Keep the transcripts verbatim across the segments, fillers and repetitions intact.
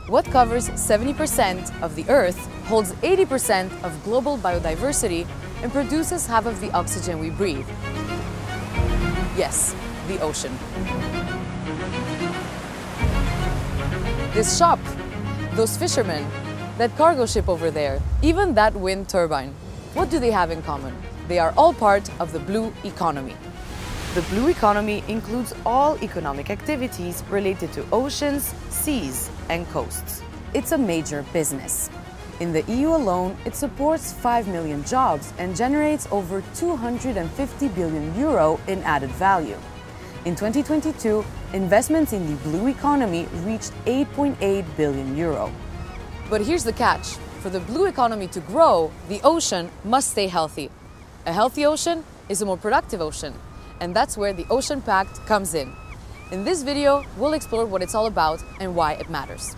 What covers seventy percent of the Earth, holds eighty percent of global biodiversity, and produces half of the oxygen we breathe. Yes, the ocean. This shop, those fishermen, that cargo ship over there, even that wind turbine. What do they have in common? They are all part of the blue economy. The blue economy includes all economic activities related to oceans, seas, and coasts. It's a major business. In the E U alone, it supports five million jobs and generates over two hundred fifty billion euro in added value. In twenty twenty-two, investments in the blue economy reached eight point eight billion euro. But here's the catch. For the blue economy to grow, the ocean must stay healthy. A healthy ocean is a more productive ocean, and that's where the Ocean Pact comes in. In this video, we'll explore what it's all about and why it matters.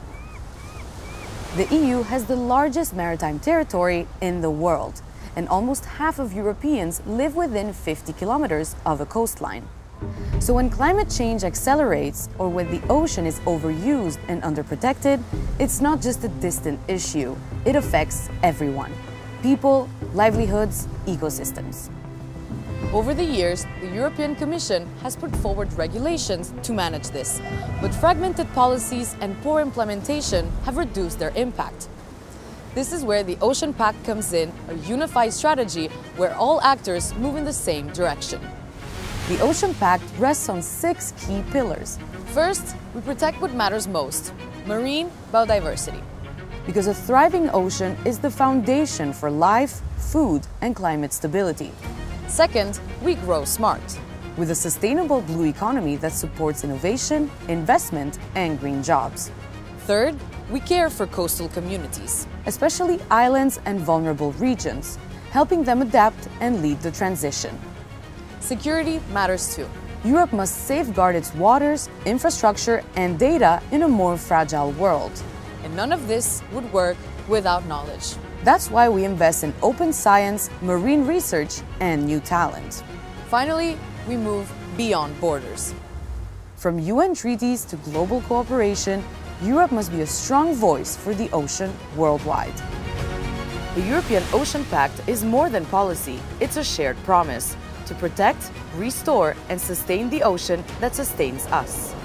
The E U has the largest maritime territory in the world, and almost half of Europeans live within fifty kilometers of a coastline. So when climate change accelerates, or when the ocean is overused and underprotected, it's not just a distant issue. It affects everyone: people, livelihoods, ecosystems. Over the years, the European Commission has put forward regulations to manage this, but fragmented policies and poor implementation have reduced their impact. This is where the Ocean Pact comes in, a unified strategy where all actors move in the same direction. The Ocean Pact rests on six key pillars. First, we protect what matters most: marine biodiversity. Because a thriving ocean is the foundation for life, food, and climate stability. Second, we grow smart, with a sustainable blue economy that supports innovation, investment, and green jobs. Third, we care for coastal communities, especially islands and vulnerable regions, helping them adapt and lead the transition. Security matters too. Europe must safeguard its waters, infrastructure, and data in a more fragile world. And none of this would work without knowledge. That's why we invest in open science, marine research, and new talent. Finally, we move beyond borders. From U N treaties to global cooperation, Europe must be a strong voice for the ocean worldwide. The European Ocean Pact is more than policy, it's a shared promise to protect, restore, and sustain the ocean that sustains us.